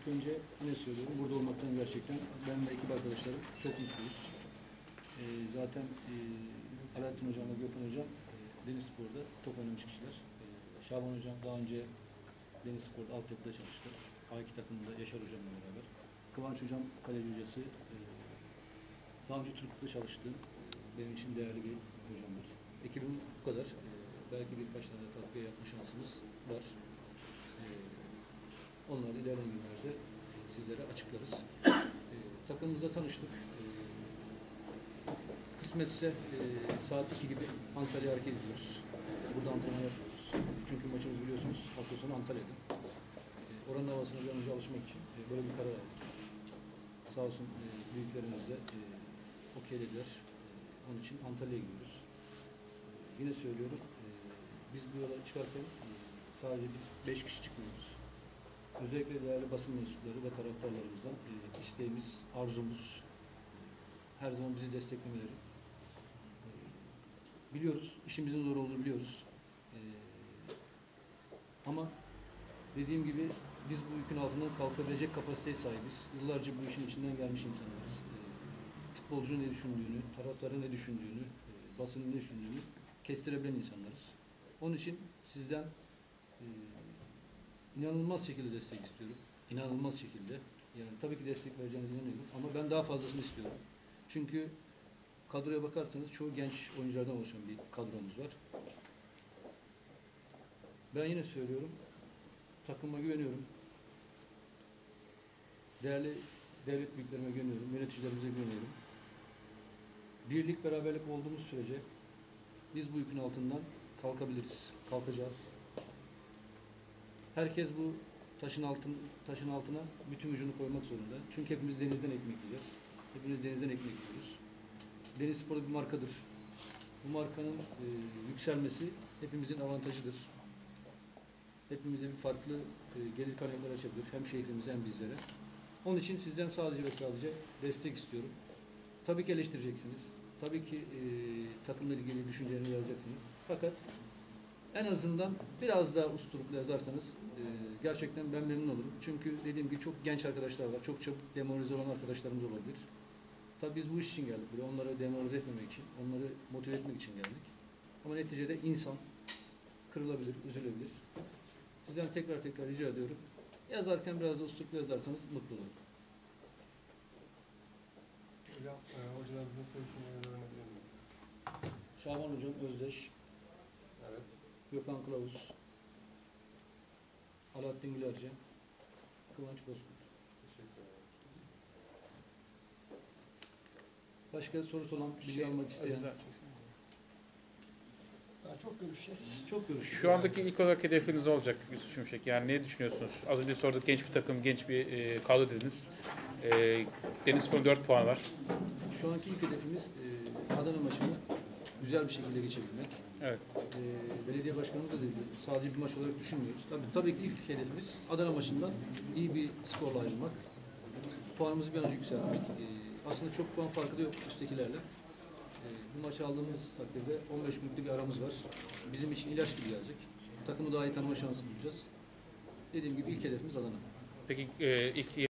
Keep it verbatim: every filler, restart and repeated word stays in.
önce ne söylüyorum? Burada olmaktan gerçekten ben ve ekip arkadaşlarım çok mutluyuz. E, zaten e, Alaaddin Hocam ve Gökhan Hocam e, Deniz Spor'da top oynamış kişiler. E, Şaban Hocam daha önce Deniz Spor'da altyapıda çalıştı. A iki takımında Yaşar Hocam'la beraber. Kıvanç Hocam kaleci hocası. E, daha önce Türk'te çalıştı. Benim için değerli bir hocamdır. Ekibim bu kadar. E, belki birkaç tane takviye yapma şansımız var. E, onları ilerleyen günlerde sizlere açıklarız. E, takımımızla tanıştık. E, kısmetse e, saat iki gibi Antalya'ya hareket ediyoruz. Burada antrenman yapıyoruz. Çünkü maçımız biliyorsunuz hafta sonu Antalya'da. E, oranın havasına bir an önce alışmak için e, böyle bir karar aldık. Sağ olsun e, büyüklerimiz de e, okeylediler. E, onun için Antalya'ya gidiyoruz. E, yine söylüyorum, e, biz bu yola çıkarken e, sadece biz beş kişi çıkmıyoruz. Özellikle değerli basın mensupları ve taraftarlarımızdan e, isteğimiz, arzumuz e, her zaman bizi desteklemeleri. E, biliyoruz, işimizin zor olduğunu biliyoruz. E, ama dediğim gibi biz bu yükün altından kalkabilecek kapasiteye sahibiz. Yıllarca bu işin içinden gelmiş insanlarız. E, futbolcunun ne düşündüğünü, taraftarın ne düşündüğünü, e, basının ne düşündüğünü kestirebilen insanlarız. Onun için sizden e, inanılmaz şekilde destek istiyorum. İnanılmaz şekilde. Yani tabii ki destek vereceğinize inanıyorum ama ben daha fazlasını istiyorum. Çünkü kadroya bakarsanız çoğu genç oyunculardan oluşan bir kadromuz var. Ben yine söylüyorum, takıma güveniyorum. Değerli devlet büyüklerime güveniyorum, yöneticilerimize güveniyorum. Birlik, beraberlik olduğumuz sürece biz bu yükün altından kalkabiliriz, kalkacağız. Herkes bu taşın altın taşın altına bütün gücünü koymak zorunda. Çünkü hepimiz denizden ekmek yiyeceğiz. Hepimiz denizden ekmek yiyoruz. Deniz Spor'da bir markadır. Bu markanın e, yükselmesi hepimizin avantajıdır. Hepimize bir farklı e, gelir kaynakları açabilir. Hem şehrimize hem bizlere. Onun için sizden sadece ve sadece destek istiyorum. Tabii ki eleştireceksiniz. Tabii ki e, takımla ilgili düşüncelerini yazacaksınız. Fakat en azından biraz daha usturuplu yazarsanız e, gerçekten ben memnun olurum. Çünkü dediğim gibi çok genç arkadaşlar var. Çok çabuk demoralize olan arkadaşlarımız olabilir. Tabii biz bu iş için geldik buraya. Onları demoralize etmemek için, onları motive etmek için geldik. Ama neticede insan kırılabilir, üzülebilir. Sizden tekrar tekrar rica ediyorum. Yazarken biraz da usturuplu yazarsanız mutlu olurum. Hocam, e, hocalarımızın sayısını öğrenebilir miyim? Şaban Hocam Özdeş, Evet. Gökhan Kılavuz, Alaaddin Gülerci, Kıvanç Bozkurt. Teşekkür ederim. Başka sorusu olan, bilgi Şey, almak isteyen. Daha çok görüşeceğiz. Çok görüşürüz. Şu andaki ilk olarak hedefleriniz ne olacak Yusuf Şimşek? Yani ne düşünüyorsunuz? Az önce sorduk, genç bir takım, genç bir e, kadro dediniz. E, Denizspor'un dört puan var. Şu anki ilk hedefimiz e, Adana maçını güzel bir şekilde geçebilmek. Evet. E, belediye başkanımız da dedi, sadece bir maç olarak düşünmüyoruz. Tabii, tabii ki ilk hedefimiz Adana maçından iyi bir skorla ayrılmak. Puanımızı bir an önce yükseltmek. E, aslında çok puan farkı da yok üsttekilerle. E, bu maçı aldığımız takdirde on beş günlük bir aramız var. Bizim için ilaç gibi gelecek. Takımı daha iyi tanıma şansı bulacağız. Dediğim gibi ilk hedefimiz Adana. Peki e, ilk